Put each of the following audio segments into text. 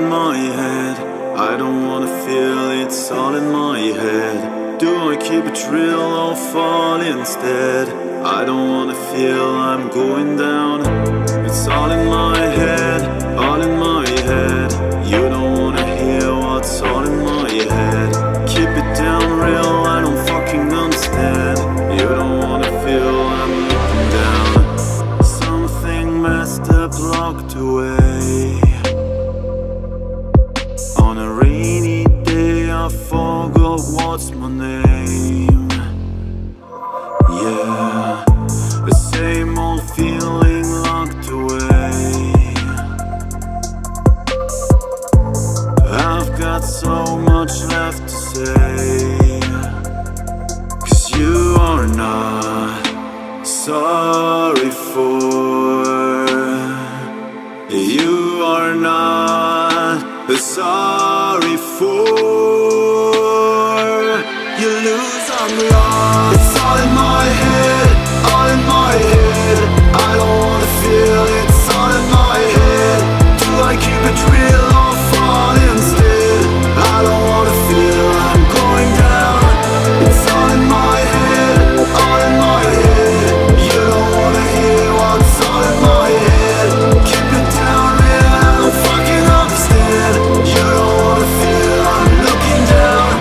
in my head. I don't wanna feel it's all in my head. Do I keep it real or fall instead? I don't wanna feel I'm going down. It's all in my head, all in my head. You don't wanna hear what's all in my head. Keep it down real, I don't fucking understand. You don't wanna feel I'm looking down. Something messed up, locked away. On a rainy day I forgot what's my name. Yeah, the same old feeling locked away. I've got so much left to say. 'Cause you are not sorry for. You are not sorry for. You lose, I'm lost. It's all in my head, all in my head. I don't wanna feel it's all in my head. Do I keep it real or fall instead? I don't wanna feel I'm going down. It's all in my head, all in my head. You don't wanna hear what's all in my head. Keep it down real, I don't fucking understand. You don't wanna feel I'm looking down.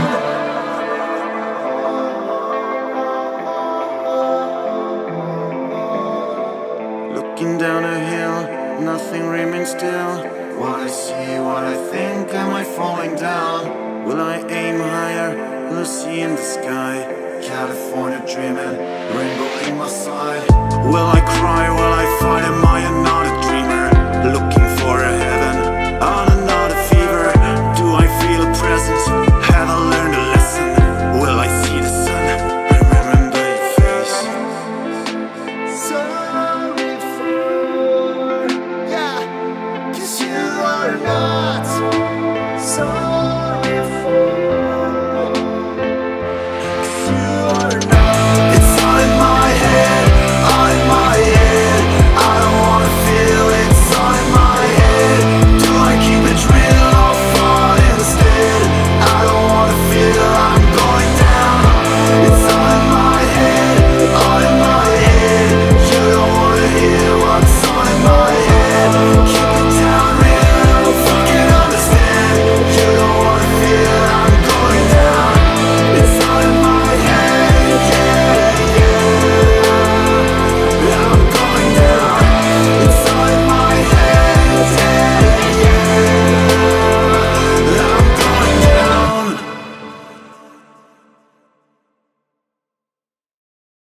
Looking down a hill, nothing remains still. What I see, what I think, am I falling down? Will I aim higher, will I see in the sky? California dreaming, rainbow in my side. Will I cry, will I fight, am I another dreamer? Looking for a